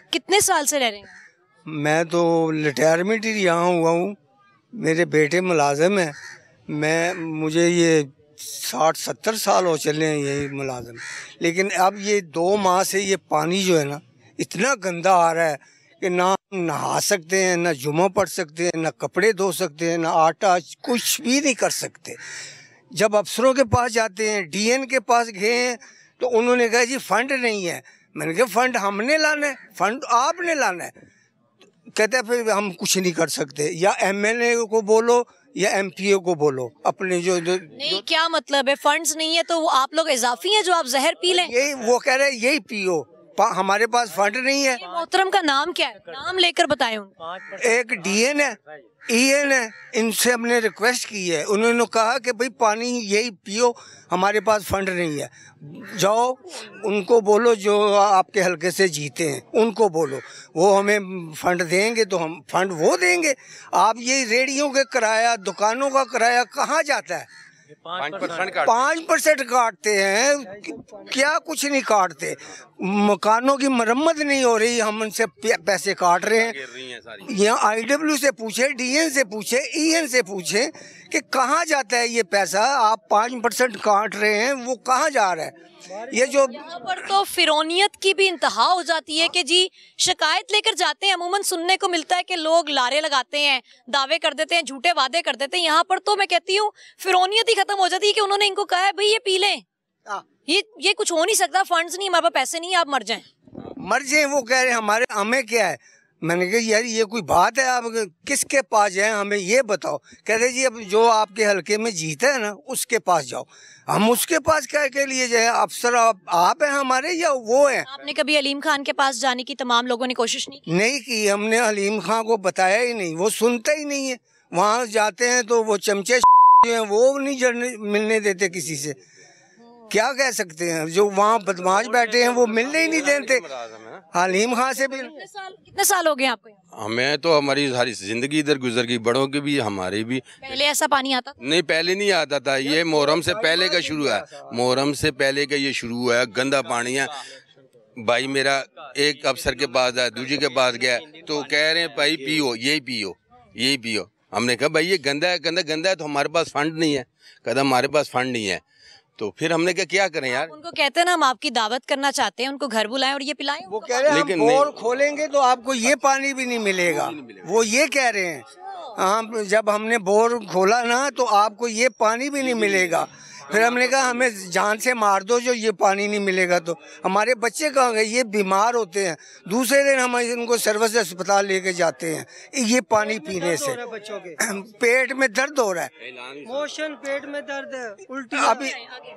कितने साल से रह रहे हैं? मैं तो रिटायरमेंट ही यहाँ हुआ हूँ, मेरे बेटे मुलाजिम हैं। मुझे ये 60-70 साल हो चले हैं यही मुलाजिम। लेकिन अब ये 2 माह से ये पानी जो है ना इतना गंदा आ रहा है कि ना नहा सकते हैं, ना जुमा पढ़ सकते हैं, ना कपड़े धो सकते हैं, ना आटा, कुछ भी नहीं कर सकते। जब अफसरों के पास जाते हैं, डीएन के पास गए हैं तो उन्होंने कहा जी फंड नहीं है। मैंने कहा फंड हमने लाना है, फंड आपने लाना है। कहते हैं फिर हम कुछ नहीं कर सकते, या एमएलए को बोलो या एमपीओ को बोलो अपने जो नहीं, क्या मतलब है? फंड्स नहीं है तो वो आप लोग इजाफी हैं जो आप जहर पी लें? यही वो कह रहे हैं यही पियो, हमारे पास फंड नहीं है। मोहतरम का नाम क्या है? नाम लेकर बताएं उनको। एक डीएन है, ईएन है, इनसे हमने रिक्वेस्ट की है। उन्होंने कहा कि भाई पानी यही पियो, हमारे पास फंड नहीं है। जाओ उनको बोलो जो आपके हलके से जीते हैं, उनको बोलो वो हमें फंड देंगे तो हम फंड वो देंगे। आप ये रेडियो के किराया, दुकानों का किराया कहाँ जाता है? 5% काटते हैं, क्या कुछ नहीं काटते। मकानों की मरम्मत नहीं हो रही, हम उनसे पैसे काट रहे हैं। यहाँ आईडब्ल्यू से पूछे, डीएन से पूछे, ईएन से पूछे कि कहाँ जाता है ये पैसा। आप 5% काट रहे हैं, वो कहाँ जा रहा है? ये जो यहाँ पर तो फिरौनियत की भी इंतहा हो जाती है कि जी शिकायत लेकर जाते हैं। अमूमन सुनने को मिलता है कि लोग लारे लगाते हैं, दावे कर देते हैं, झूठे वादे कर देते हैं। यहाँ पर तो मैं कहती हूँ फिरौनियत ही खत्म हो जाती है कि उन्होंने इनको कहा है भाई ये पी लें, ये कुछ हो नहीं सकता, फंड्स नहीं, हमारे पास पैसे नहीं, आप मर जाएं। मर जाए। वो कह रहे हैं हमें क्या है। मैंने कहा यार ये कोई बात है, आप किसके पास जाएं, हमें ये बताओ। कहते जी अब जो आपके हलके में जीता है ना उसके पास जाओ। हम उसके पास क्या के लिए जाए? अफसर आप हैं हमारे या वो हैं? आपने कभी अलीम खान के पास जाने की तमाम लोगों ने कोशिश नहीं की? हमने अलीम खान को बताया ही नहीं, वो सुनता ही नहीं है। वहाँ जाते हैं तो वो चमचे हैं, वो नहीं मिलने देते किसी से। क्या कह सकते हैं, जो वहाँ बदमाश बैठे हैं वो मिलने ही नहीं देते। हलीम खान से भी। कितने साल हो गए आपको? हमें तो हमारी सारी जिंदगी इधर गुजर गई, बड़ों की भी हमारी भी। पहले ऐसा पानी आता था? नहीं, पहले नहीं आता था। ये मुहर्रम से पहले का शुरू है, मुहर्रम से पहले का ये शुरू हुआ है। गंदा पानी है। भाई मेरा एक अफसर के पास है, दूसरे के पास गया तो कह रहे हैं भाई पियो, यही पियो, यही पियो। हमने कहा भाई ये गंदा है, गंदा गंदा है तो हमारे पास फंड नहीं है। कहता हमारे पास फंड नहीं है। तो फिर हमने क्या करें यार? उनको कहते हैं ना हम आपकी दावत करना चाहते हैं, उनको घर बुलाएं और ये पिलाएं। वो कह रहे हैं हम बोर खोलेंगे तो आपको ये पानी भी नहीं मिलेगा। वो ये कह रहे हैं हाँ, जब हमने बोर खोला ना तो आपको ये पानी भी नहीं मिलेगा। फिर हमने कहा हमें जान से मार दो जो ये पानी नहीं मिलेगा तो। हमारे बच्चे कहाँ गए? ये बीमार होते हैं, दूसरे दिन हम इनको सर्विस अस्पताल लेके जाते हैं ये पानी पीने से। बच्चों के पेट में दर्द हो रहा है, मोशन पेट में दर्द है, उल्टी अभी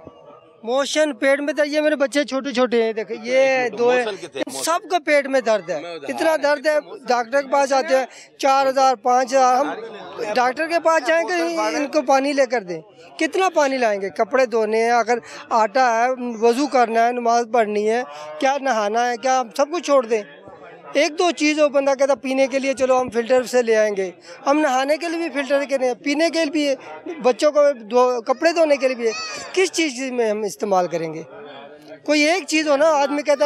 मोशन पेट में दर्द। ये मेरे बच्चे छोटे छोटे हैं, देखो ये दो है, सबका पेट में दर्द है। इतना दर्द है, डॉक्टर के पास जाते हैं 4000 5000। हम डॉक्टर के पास जाएंगे इनको पानी लेकर दें, कितना पानी लाएंगे? कपड़े धोने हैं, अगर आटा है, वजू करना है, नमाज पढ़नी है, क्या नहाना है, क्या सब कुछ छोड़ दें? एक दो चीज़ वो बंदा कहता पीने के लिए चलो हम फिल्टर से ले आएंगे, हम नहाने के लिए भी फिल्टर के लिए, पीने के लिए भी, बच्चों को कपड़े धोने के लिए भी। किस चीज़ में हम इस्तेमाल करेंगे? कोई एक चीज़ हो ना। आदमी कहता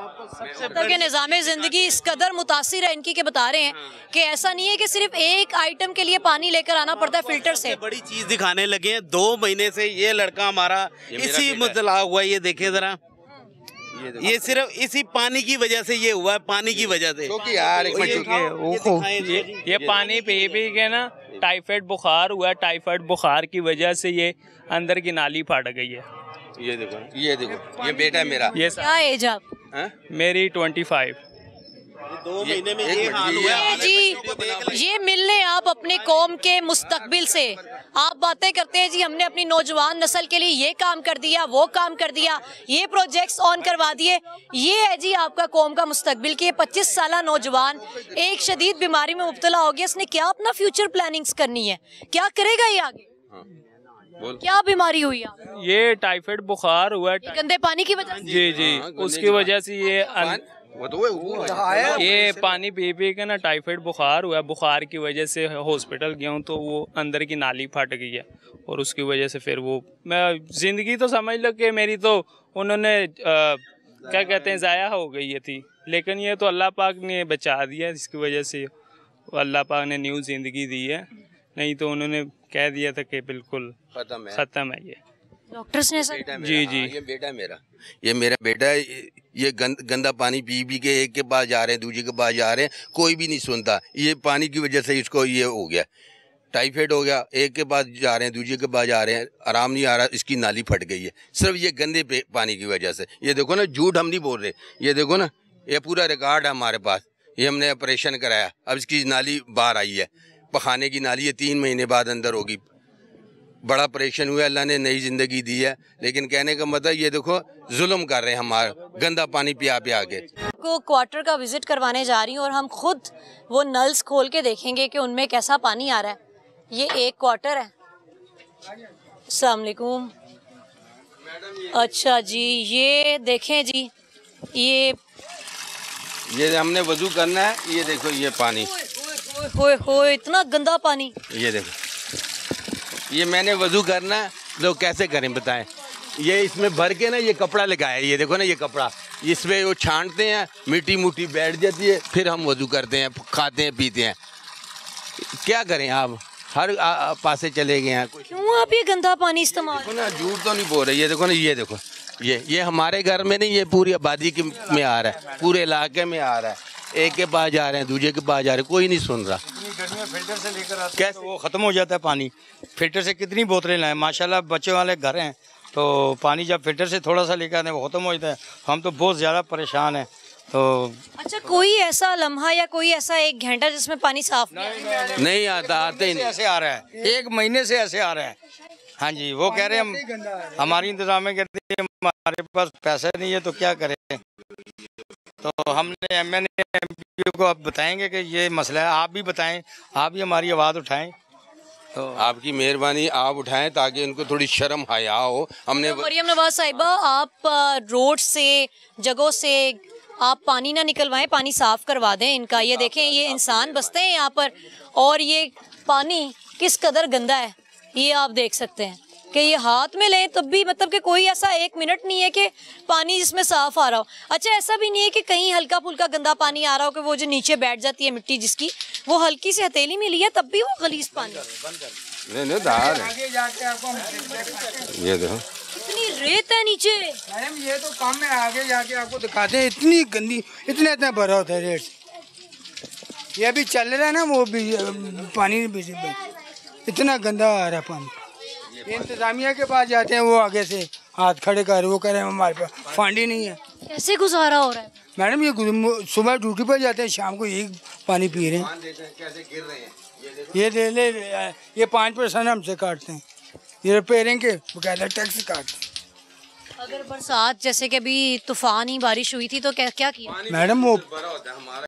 है कि निज़ामे ज़िंदगी इस कदर मुतासिर है इनकी के बता रहे हैं कि ऐसा नहीं है कि सिर्फ एक आइटम के लिए पानी लेकर आना पड़ता है फिल्टर से। बड़ी चीज़ दिखाने लगे हैं। 2 महीने से ये लड़का हमारा इसी मुब्तला हुआ है। ये देखे जरा, ये सिर्फ इसी पानी की वजह से ये हुआ है, पानी की वजह से। ये पानी पी के ना टाइफाइड बुखार हुआ है। टाइफाइड बुखार की वजह से ये अंदर की नाली फट गई है। ये देखो, ये बेटा है मेरा। ये क्या एज आप? मेरी 25। 2 महीने में ये हाल हुआ है जी। ये मिलने आप अपने कौम के मुस्तकबिल से आप बातें करते हैं जी हमने अपनी नौजवान नस्ल के लिए ये काम कर दिया, वो काम कर दिया, ये प्रोजेक्ट्स ऑन करवा दिए। ये है जी आपका कौम का मुस्तकबिल कि 25 साला नौजवान एक शदीद बीमारी में मुब्तला हो गया। इसने क्या अपना फ्यूचर प्लानिंग्स करनी है? क्या करेगा ये आगे? क्या बीमारी हुई है? ये टाइफाइड बुखार हुआ है गंदे पानी की वजह से। जी, उसकी वजह से ये पानी पी के ना टाइफाइड बुखार हुआ है। बुखार की वजह से हॉस्पिटल गया हूँ तो वो अंदर की नाली फट गई है और उसकी वजह से फिर वो मैं ज़िंदगी तो समझ लो कि मेरी तो उन्होंने क्या कहते हैं ज़ाया हो गई ये थी। लेकिन ये तो अल्लाह पाक ने बचा दिया, जिसकी वजह से अल्लाह पाक ने न्यू ज़िंदगी दी है, नहीं तो उन्होंने कह दिया था कि बिल्कुल ख़त्म है ये। डॉक्टर्स ने ऐसा जी जी, ये बेटा मेरा, ये मेरा बेटा है, ये गंदा पानी पी के एक के पास जा रहे हैं, दूसरे के पास जा रहे हैं, कोई भी नहीं सुनता। ये पानी की वजह से इसको ये हो गया, टाइफाइड हो गया, एक के पास जा रहे हैं, दूसरे के पास जा रहे हैं, आराम नहीं आ रहा, इसकी नाली फट गई है सिर्फ ये गंदे पानी की वजह से। ये देखो ना, झूठ हम नहीं बोल रहे, ये देखो ना, ये पूरा रिकॉर्ड है हमारे पास, ये हमने ऑपरेशन कराया, अब इसकी नाली बाहर आई है, पखाने की नाली है, 3 महीने बाद अंदर होगी। बड़ा ऑपरेशन हुआ, अल्लाह ने नई ज़िंदगी दी है, लेकिन कहने का मतलब ये देखो जुल्म कर रहे हैं हमारा, गंदा पानी पिया के। को क्वार्टर का विजिट करवाने जा रही हूँ और हम खुद वो नल्स खोल के देखेंगे कि उनमें कैसा पानी आ रहा है। ये एक क्वार्टर है। अस्सलाम वालेकुम। अच्छा जी, ये देखें जी, ये हमने वजू करना है, ये देखो ये पानी, होए इतना गंदा पानी, ये देखो, ये मैंने वजू करना है, लोग कैसे करें बताएं। ये इसमें भर के ना ये कपड़ा लगाया है, ये देखो ना ये कपड़ा, इसमें वो छांटते हैं, मिट्टी मुट्टी बैठ जाती है, फिर हम वजू करते हैं, खाते हैं, पीते हैं। क्या करें, आप हर पासे चले गए हैं। क्यों आप ये गंदा पानी इस्तेमाल? देखो ना, झूठ तो नहीं बोल रहे, ये देखो ना, ये देखो, ये हमारे घर में नहीं, ये पूरी आबादी के में आ रहा है, पूरे इलाके में आ रहा है, एक के पास जा रहे हैं, दूसरे के पास जा रहे हैं, कोई नहीं सुन रहा। गर्मियों फिल्टर से लेकर आते कैसे वो ख़त्म हो जाता है पानी। फिल्टर से कितनी बोतलें लाएं, माशाल्लाह बच्चे वाले घर हैं, तो पानी जब फिल्टर से थोड़ा सा लेकर आते हैं वो ख़त्म हो जाता है। हम तो बहुत ज़्यादा परेशान हैं। तो अच्छा, कोई ऐसा लम्हा या कोई ऐसा 1 घंटा जिसमें पानी साफ नहीं आता, आते ही नहीं, ऐसे आ रहा है, 1 महीने से ऐसे आ रहा है। हाँ जी, वो कह रहे हैं हमारी इंतजामिया कहते हैं हमारे पास पैसे नहीं है तो क्या करें। तो हमने MNA को आप बताएंगे कि ये मसला है, आप भी बताएं, आप भी हमारी आवाज़ उठाएं। तो आपकी मेहरबानी, आप उठाएं ताकि इनको थोड़ी शर्म हया हो। हमने मरियम नवाज साहिबा, आप रोड से, जगहों से आप पानी ना निकलवाएं, पानी साफ करवा दें इनका। ये देखें, ये इंसान बसते हैं यहाँ पर और ये पानी किस कदर गंदा है, ये आप देख सकते हैं कि ये हाथ में लें तब भी मतलब कि कोई ऐसा 1 मिनट नहीं है कि पानी जिसमें साफ आ रहा हो। अच्छा, ऐसा भी नहीं है कि कहीं हल्का फुल्का गंदा पानी आ रहा हो कि वो जो नीचे बैठ जाती है मिट्टी जिसकी, वो हल्की से हथेली में लिया तब भी वो गलीज पानी। नहीं दार है, ये देखो इतनी रेत है नीचे। मैडम ये तो काम में आगे जाके आपको दिखाते हैं, इतनी गंदी, इतना भरा होता है रेत। ये अभी चल रहा है ना, वो भी पानी इतना गंदा आ रहा है पानी। इंतजामिया के पास जाते हैं, वो आगे से हाथ खड़े कर, वो कह रहे हैं हमारे पास फंड ही नहीं है। कैसे गुजारा हो रहा है? मैडम ये सुबह ड्यूटी पर जाते हैं, शाम को यही पानी पी रहे हैं। कैसे गिर रहे हैं, ये ले ये 5% हमसे काटते हैं, ये रिपेयरिंग के बकायदा टैक्स काटते हैं। अगर बरसात जैसे कि अभी तूफान ही बारिश हुई थी तो क्या किया? मैडम वो